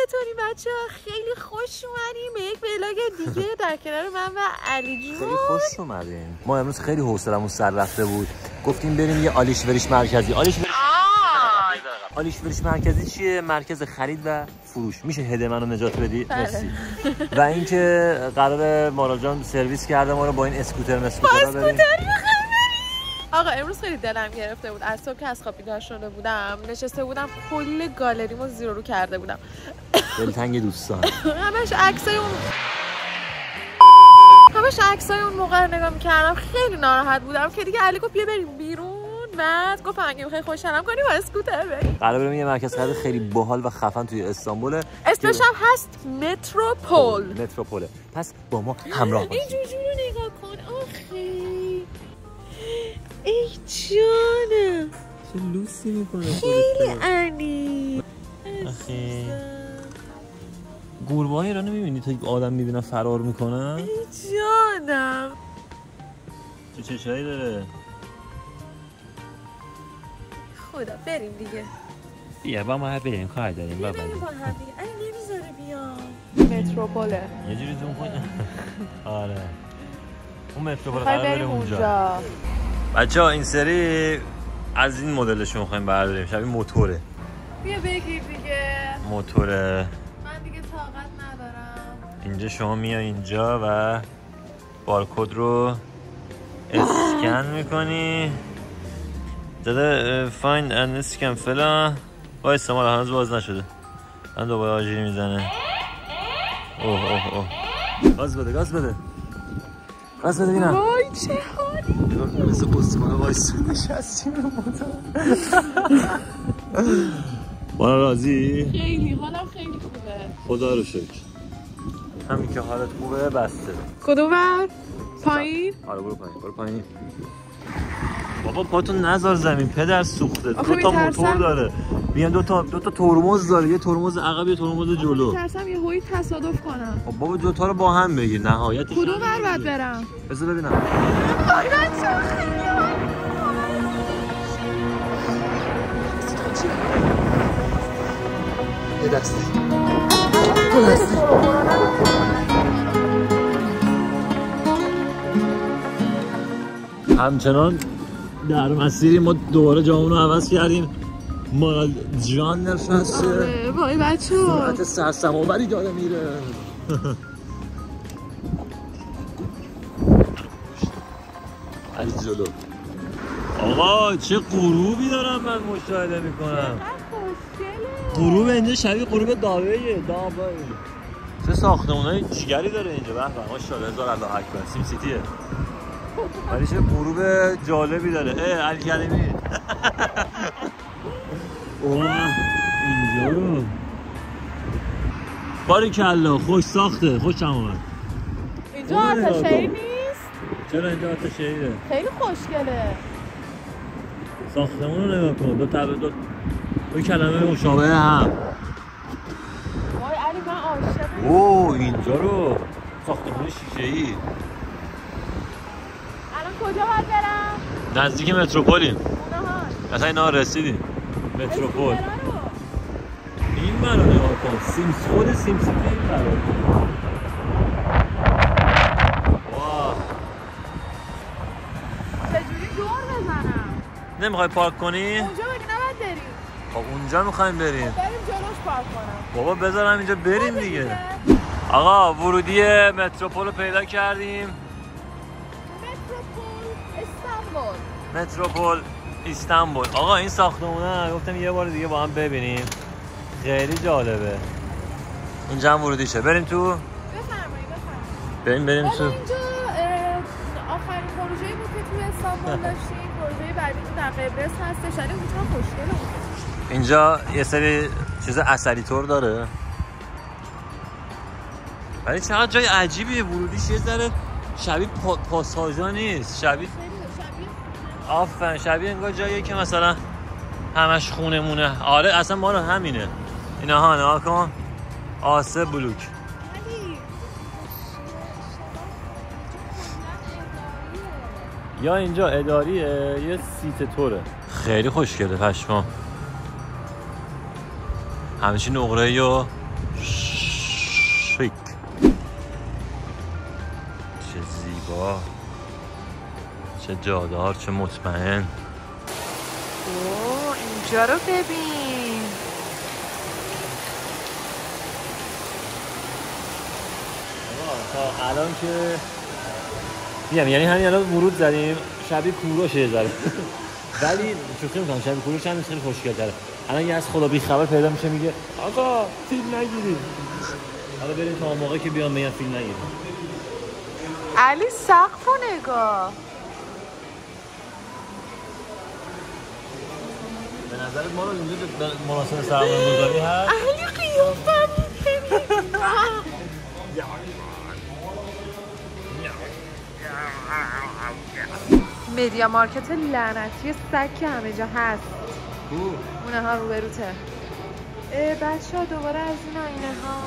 چطوری بچه ها؟ خیلی خوش اومدیم به یک ولاگ دیگه در کنار من و علی جون. خیلی خوش اومدیم. ما امروز خیلی حوصله‌مون سر رفته بود، گفتیم بریم یه آلیشوریش مرکزی. آلیشوریش مرکزی چیه؟ مرکز خرید و فروش. میشه هده منو نجات بدی؟ مرسی. و اینکه قرار مارا جان سرویس کرده ما رو با این اسکوتر بریم. آقا امروز خیلی دلم گرفته بود. از صبح که از خواب بیدار شده بودم نشسته بودم کل گالریمو زیرو رو کرده بودم. دلتنگ دوستان. همش عکسای اون موقع رو نگاه می‌کردم، خیلی ناراحت بودم که دیگه علی گفت بیا بریم بیرون. بعد گفت اگه می‌خوای خوشحالم کنی با اسکوتر بریم. قرار بریم یه مرکز خرید خیلی باحال و خفن توی استانبول. اسمش هم هست متروپول. پس با ما همراه باش. این جوجو رو نگاه کن. آخه ای جانم چه لوسی میکنه خیلی عنی. آخه گربه های ایران میبینی تا آدم میبینن فرار میکنن. ای جانم چه چشایی داره. خدا بریم دیگه. بیا با ما بریم کار داریم بابا. بریم با هم دیگه. ای نمیذاره بیام. متروپوله یه جوری زوم کن. آره اون متروپول قرار بریم اونجا. بچه‌ها این سری از این مدلشون می‌خوایم برداریم، شبیه موتوره. بیا بگیر دیگه. موتوره. من دیگه طاقت ندارم. اینجا شما میای اینجا و بارکد رو اسکن می‌کنی. داده فایند اند اسکن فلان. وایسا ما هنوز باز نشده. من دوباره آژیر میزنه. اوه گاز بده ببینم. وای چه حالی. مثل قسمانه وایسا نشستیم رو موتور. بالا راضی؟ خیلی حالم خیلی خوبه خدا رو شکر. همین که حالت خوبه بسته. کدوم ور؟ پایین؟ آره برو پایین. بابا پاتون نذار زمین پدر سوخته. دو تا موتور داره. بیان دو تا ترمز داره، یه ترمز عقب یه ترمز جلو. میترسم یه هوی تصادف کنم. خب بابا دو تا رو با هم بگیر نهایتش. کدوم ور باید برم؟ بذار ببینم. وای بچه‌ها خیلی یه دستی. همچنان در مسیری ما دوباره جامون رو عوض کردیم. مارال جان نشسته. وای بچه‌ها سرعت سرسم‌آوری داره میره. علی جلو. آقا چه غروبی دارم من مشاهده میکنم. غروب اینجا شبیه غروب داویه. چه ساختمونای جیگری داره اینجا. به به ماشاءالله هزار الله اکبر. سیم سیتیه. ولی چه غروب جالبی داره. علی کریمی. اینجا رو باریکلا خوش ساخته. خوشم اومد. اینجا آتشه‌ای نیست؟ چرا اینجا آتشه‌ایه؟ خیلی خوشگله. ساختمون رو نگاه کن. دو کلمه مشابه هم. وای علی من عاشقم. اوه اینجا رو ساختمون شیشه‌ای. الان کجا باید برم؟ نزدیک متروپولیم. اونها مثلا اینا رسیدیم متروپول. این منو نگاه کن. خود سیم سیتی این برای چجوری دور بزنم؟ نمیخوای پارک کنی؟ اونجا بگی نباید بریم. خب اونجا میخوایم بریم. بریم جلوش پارک کنم. بابا بذارم اینجا بریم دیگه. آقا ورودی متروپول رو پیدا کردیم. متروپول استانبول. آقا این ساختمونه گفتم یه بار دیگه با هم ببینیم. خیلی جالبه. اینجا هم ورودیشه. بریم تو. بریم تو. اینجا آخرین پروژه‌ای بود که توی استانبول داشتیم. پروژه بعدی که در قبرس هستش. علی اونجا خوشگله. اینجا یه سری چیز عسلی طور داره. ولی چقدر جای عجیبیه. ورودیش یه ذره شبیه پاساژا نیست. شبیه انگار جاییه که مثلا همش خونه مونه. آره اصلا ما رو همینه. اینا ها نها کن. آسه بلوک. یا اینجا اداریه یه سیت توره. خیلی خوشگله پشمام. همچین نقره‌ای و شیک. چه زیبا، چه جادار، چه مطمئن. اوه اینجا رو ببین. تا الان که میگم یعنی همین الان ورود زدیم شبیه کوروش یه ذره، ولی شوخی میکنم شبیه کوروش هم خیلی خوشگل‌تره. الان یه از خدا بی خبر پیدا میشه میگه آقا فیلم نگیرید. حالا بریم تا موقعی که بیان میگن فیلم نگیرید. علی سقفو نگاه. به نظرت ما رو اینجا مناسب سرمایه‌گذاری هست؟ علی قیافم ببین. مدیا مارکت لعنتی سگ که همه جا هست. اونه ها روبروته. بچه ها دوباره از این آینه ها.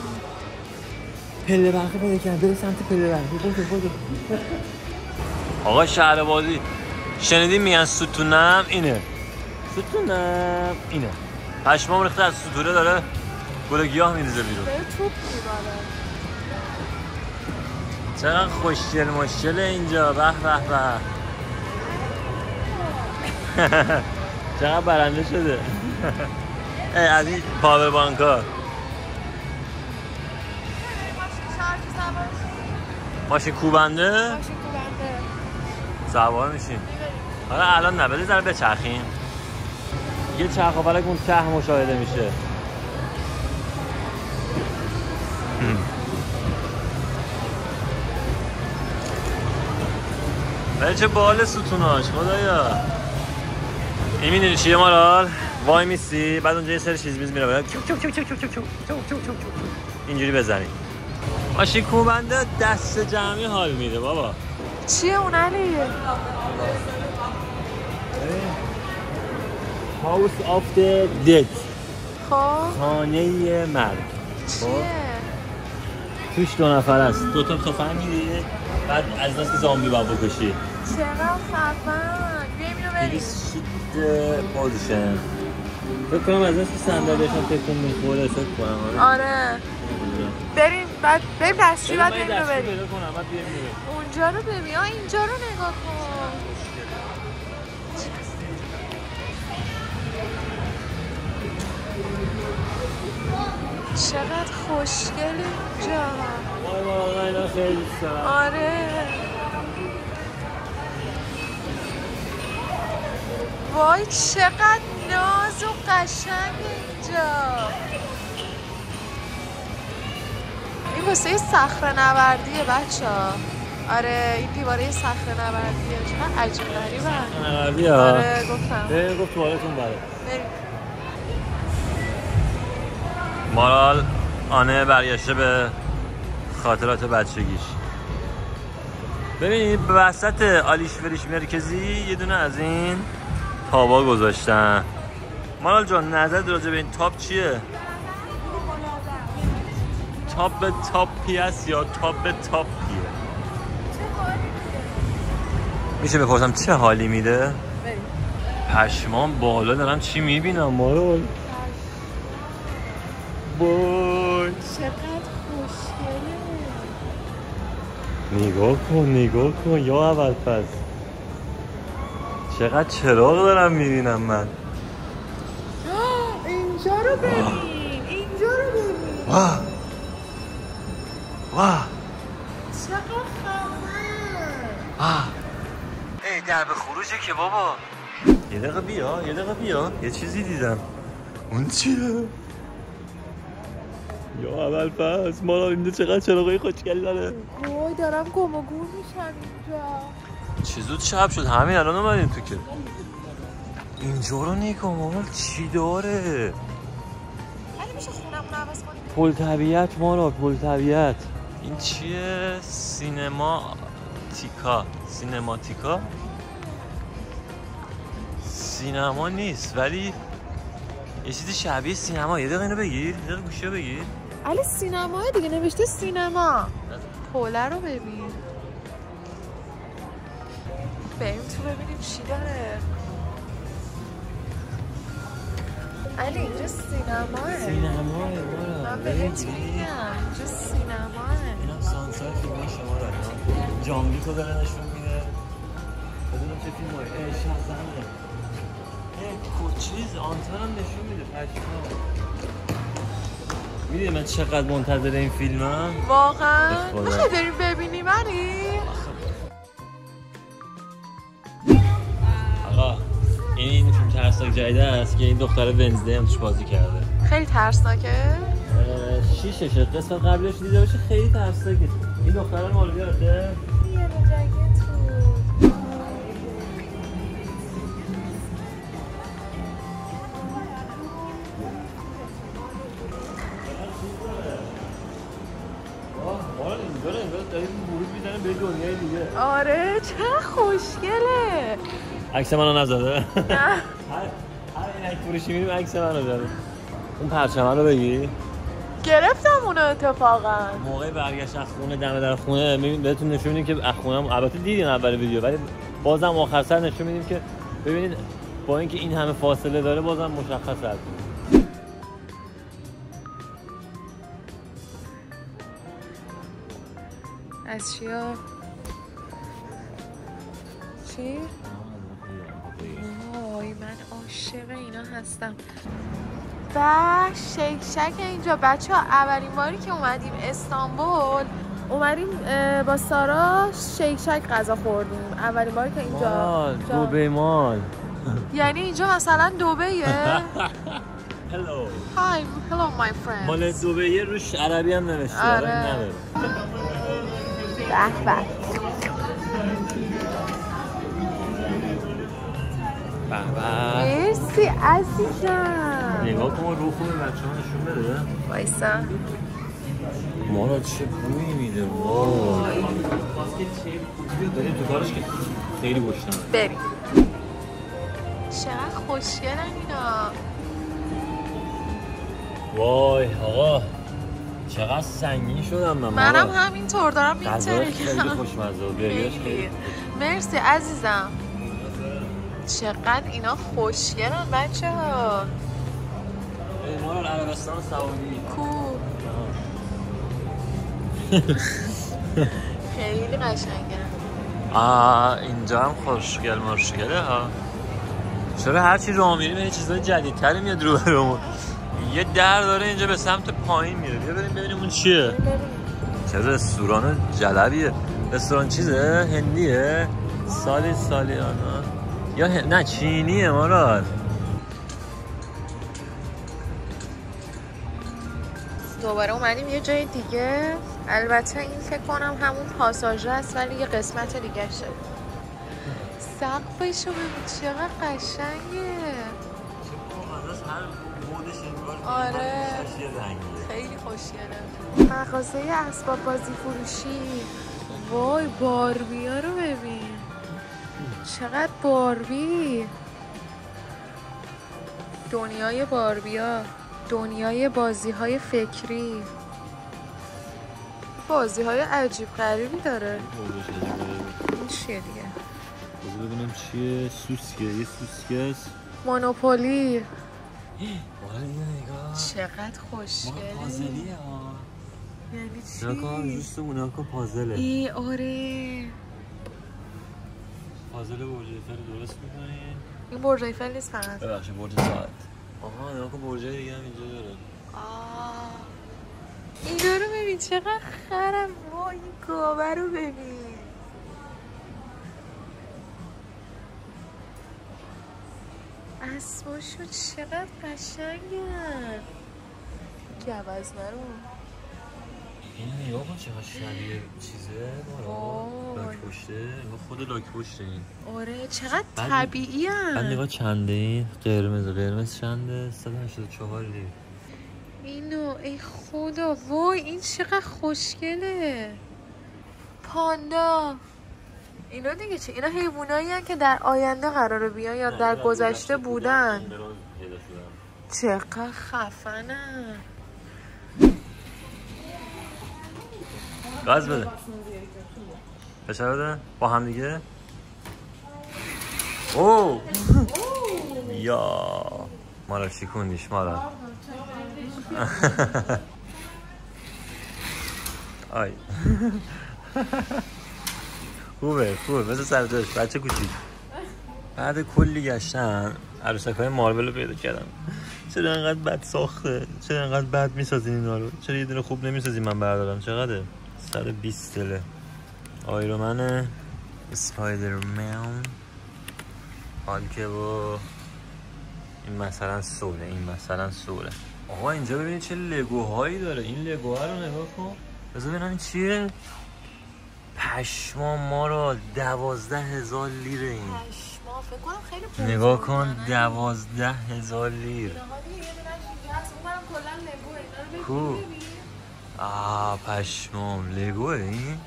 پله برقی پیدا کردن، بره سمت پله برقی. بودو آقا شهربازی شنیدیم میگن ستونم اینه، ستونم اینه. پشمام ریخته از ستونه داره گل گیاه میریزه بیرون. به توپ میباره. چقدر خوشگل مشکل اینجا. به به به. چقدر برنده شده. از این پاور بانکا. ماشین کوبنده؟ ماشین کوبنده سوار میشیم. حالا الان نه، بده ذره بچرخیم. یه چرخ و فلک اون ته مشاهده میشه. ولی چه باحال ستوناش خدایا. این میدونی چیه مارال؟ وای میسی بعد اونجا یه سری چیز میز میره اینجوری بزنی. ماشین کوبنده دست جمعی حال میده بابا. چیه اون علی؟ House of the Dead. خب خانه مرگ. چیه؟ توش 2 نفر است. 2 تا تفنگ میگیری بعد از ناس که زامبی باید بکشی. چقدر خفن. بیایم اینو بریم. شیت پوزیشن. فکر کنم از ناس که صندلیشون تکون میخوره. فکر کنم آره بریم بعد بریم دستشویی بعد بریم رو بریم. اونجا رو ببین. اینجا رو نگاه کن. چقدر خوشگل اینجا. وای اینا خیلی دوست دارم. آره وای چقدر ناز و قشنگ اینجا. این واسه صخره نوردیه بچه ها. آره این دیواره صخره نوردیه. چقدر عجیب غریبه. نوردیه. آره گفتم بریم گفت توالتون بره. بریم. مارال آنه برگشته به خاطرات بچگیش. ببینید به وسط آلیش وریش مرکزی یه دونه از این تابا گذاشتن. مارال جان نظرت راجع به این تاب چیه؟ تاب به تاپی است یا تاب به تاپیه؟ میشه بپرسم چه حالی میده؟ پشمام بالا دارم چی میبینم مارال؟ بای چقدر خوشگله. نگاه کن یا اول پس چقدر چراغ دارم میبینم من. اینجا رو ببین. اینجا رو ببین. واه چقدر خفن. ای درب خروجه که بابا. یه دقیقه بیا یه چیزی دیدم. اون چیه؟ یا اول پس مارال اینجا چقدر چراغای خوشگل داره. وای دارم گم و گور میشم اینجا. چه زود شب شد همین الان اومدیم تو که. اینجا رو نگاه مارال چی داره؟ علی میشه خونمون عوض کنیم؟ پل طبیعت مارال پل طبیعت. این چیه؟ سینما نیست ولی یه چیزی شبیه سینما. یه دقیقه اینو بگیر. یه دقیقه گوشی رو بگیر. علی سینماه دیگه نوشته سینما. پوله رو ببین. بریم تو ببینیم چی داره. علی اینجا سینماه. سینماه من بهت میگم اینجا سینماه. اینم سانسای فیلم شما را جاملی تو داره نشون میده. بدونم چه فیلم هایی شهزنده چیز آنتن هم نشون میده پشما. میدونی من چقدر منتظر این فیلم هم واقعا؟ میخوای بریم ببینی منی؟ آقا این فیلم ترسناک جدیده است که این دختر ونزدی هم توش بازی کرده. خیلی ترسناکه؟ 6 قسمت قبلش دیده باشه خیلی ترسناکه. این دختر مال یاده یه جنگت بود. داریم ورود میزنه به دنیای دیگه. آره چه خوشگله. عکس منو نزده؟ نه هر عینک فروشی میریم عکس منو داره. اون پرچمه رو بگی؟ گرفتم اونو اتفاقا. موقع برگشت از خونه دم در خونه بهتون نشون میدیم که از خونم البته دیدین اول ویدیو ولی بازم آخر سر نشون میدیم که ببینید با اینکه این همه فاصله داره بازم مشخص است. از چیا؟ چی؟ وای من عاشق اینا هستم. و شیک شک اینجا بچه ها اولین باری که اومدیم استانبول اومدیم با سارا شیک شک غذا خوردیم. اولین باری که اینجا دبی مال یعنی اینجا مثلا دبیه. هلو های هلو مای فرندز. مال دبی روش عربی هم نوشته. آره نمیره. به به مرسی عزیزم. نگاه کن رو خوبه بچه ها نشون بده. وایسا ما را چه بویی میده. وای داریم تو کارش که خیلی گشتم. بریم. چقدر خوشگلن اینا. وای آقا چقدر سنگین شدم منم همینطور دارم میترکم. خیلی خوشمزه و بریاش خیلی. مرسی عزیزم. چقدر اینا خوشگلن بچه ها. مال عربستان سعودی کو خیلی قشنگه. اینجا هم خوشگل مرشگله ها. چرا هر چی راه میریم یه چیزای جدیدتری میاد رو برمون. یه در داره اینجا به سمت پایین میره. بیا بریم ببینیم اون چیه. چه رستوران جلبیه. رستوران چیزه هندیه سالیانا یا نه چینیه مراد. دوباره اومدیم یه جای دیگه. البته این فکر کنم همون پاساژ است ولی یه قسمت دیگه شه. سقفشو ببین چقدر قشنگه. آره خیلی خوشگله. مغازه اسباب بازی فروشی. وای باربی ها رو ببین چقدر باربی. دنیای باربی ها. دنیای بازی های فکری. بازی های عجیب غریبی داره. این چیه دیگه؟ ببینم چیه. سوسکه یه سوسکه است. مونوپولی. وای نگاه چقدر خوشگله. پازلیه ها. یعنی چی؟ نکن جوست اون نکن پازله. ای آره پازل برج ایفل درست میکنی. این برج ایفل نیست فقط. ببخشید برج ساعت. آها نکن برجای دیگه هم اینجا داره. اینجا رو ببین چقدر خرم. وای این گاوه رو ببین. اسباشو چقدر قشنگن. گوزنه رو این نگاه کن چقدر شبیه چیزه. لاک پشته. نگاه خود لاک پشته این. آره چقدر طبیعی هن. بعد نگاه چنده این. قرمز چنده 184 لیره. اینو ای خدا. وای این چقدر خوشگله. پاندا. اینا دیگه چه؟ اینا حیوانایی هن که در آینده قراره بیان یا در گذشته بودن. چقدر خفنن. گاز بده. فشار بده با هم دیگه. اوه یا مارا شکوندیش مارا. آی خوبه مثل سر جاش بچه کوچیک. بعد کلی گشتن عروسک‌های مارول رو پیدا کردم. چرا انقدر بد ساخته؟ چرا انقدر بد میسازین اینا رو؟ چرا یه دونه خوب نمیسازین من بردارم؟ چقدره؟ 120 تله. آیرون، اسپایدرمن، هالک و این مثلا سوله. آقا اینجا ببینید چه لگوهایی داره. این لگوها رو نگاه کن. بذار ببینم این چیه؟ پشما ما رو 12,000 لیره این. پشما فکر کنم خیلی پول. نگاه کن 12,000 لیر. کو پشمام لگوه این.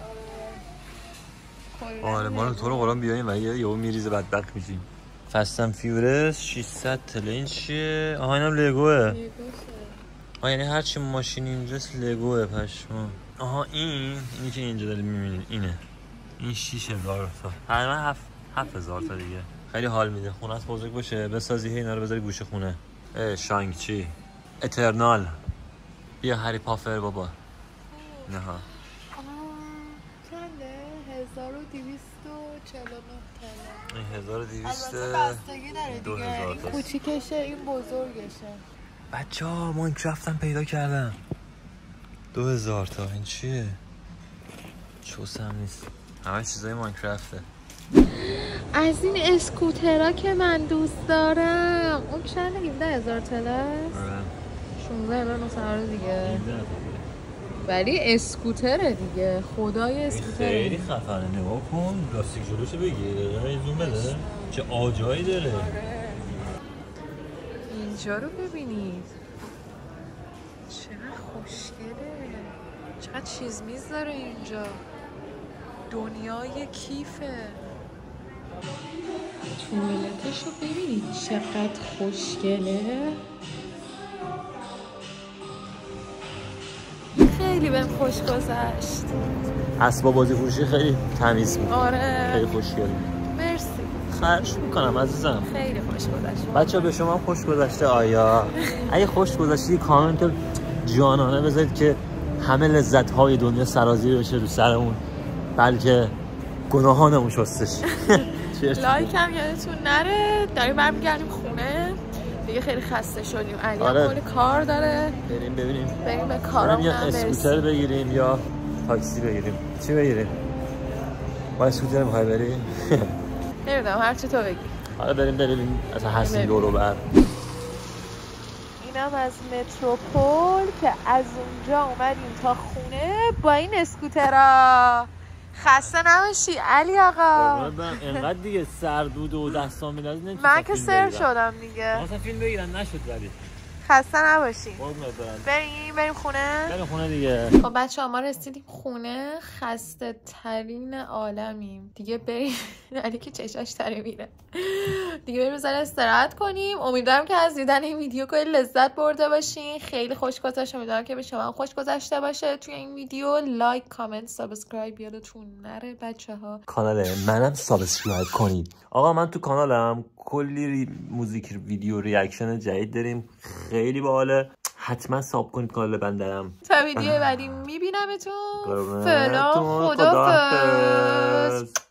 آره ما تو رو قرآن بیاییم و یهو میریزه بدبخت میشیم. فستن فیورس 600 تله. این چیه؟ آها اینم لگوه. یعنی هرچی ماشین اینجاست لگوه. پشمام. آها اینی که اینجا دارید میبینید اینه. این 6,000 تا. تقریبا 7,000 تا دیگه. خیلی حال میده. خونه است بزرگ باشه بسازی اینا رو بذاری گوشه خونه. شانگ چی اترنال. بیا هری پافر بابا. نه ها. 1249 تله. 1200 بستگی داره 2000 دیگه. این کوچیکشه این بزرگشه. بچه‌ها ماینکرافتم پیدا کردم. 2000 تا. این چیه؟ چوسم نیست. همه چیزای ماینکرافته. از این اسکوترها که من دوست دارم. اون چند 17,000 تله است. 16,900 دیگه. ولی اسکوتره دیگه. خدای اسکوتره. خیلی خفنه. نگاه کن لاستیک جلوشو بگیر. زوم بده. چه آجایی داره. اینجا رو ببینید. چقدر خوشگله. چقدر چیز میز داره اینجا. دنیای کیفه. توالتش رو ببینید چقدر خوشگله. خیلی بهم خوش گذشت. اسباب بازی فروشی خیلی تمیز بود. آره خیلی خوشگله. مرسی. خواهش میکنم عزیزم. خیلی خوش گذشت. بچه‌ها به شما خوش گذشته آیا؟ اگه خوش گذشته کامنت جانانه بذارید که همه لذت‌های دنیا سرازیر بشه رو سرمون، بلکه گناهانمون شستش. لایک هم یادتون نره. داریم برمیگردیم خونه دیگه. خیلی خسته شدیم. علی آره. کلی کار داره. بریم به کارامون یا هم برسیم. اسکوتر بگیریم یا تاکسی بگیریم. چی بگیریم؟ با اسکوتر می‌خوای بریم؟ نمیدونم هر چی تو بگی. حالا بریم اصلا هستیم دورو بر. اینم از متروپول که از اونجا اومدیم تا خونه با این اسکوترها. خسته نباشی علی آقا. انقدر دیگه سردود و دستام میلاد نمیشه. من که سر شدم دیگه. اصلا فیلم بگیرن نشد ولی. خسته نباشی. بریم خونه دیگه. خب بچه‌ها ما رسیدیم خونه. خسته ترین عالمیم دیگه. بریم علی که چشاش تره میره دیگه. بریم زن استراحت کنیم. امیدوارم که از دیدن این ویدیو کلی لذت برده باشین. خیلی خوش گذشت. امیدوارم که به شما خوش گذشته باشه. توی این ویدیو لایک، کامنت، سابسکرایب یادتون نره بچه‌ها. کانال منم سابسکرایب کنید. آقا من تو کانالم کلی موزیک ویدیو ریاکشن جدید داریم. خیلی باحاله. حتما ساب کنید کانال بندرم. تا ویدیو بعدی میبینمتون. فعلا خدافظ.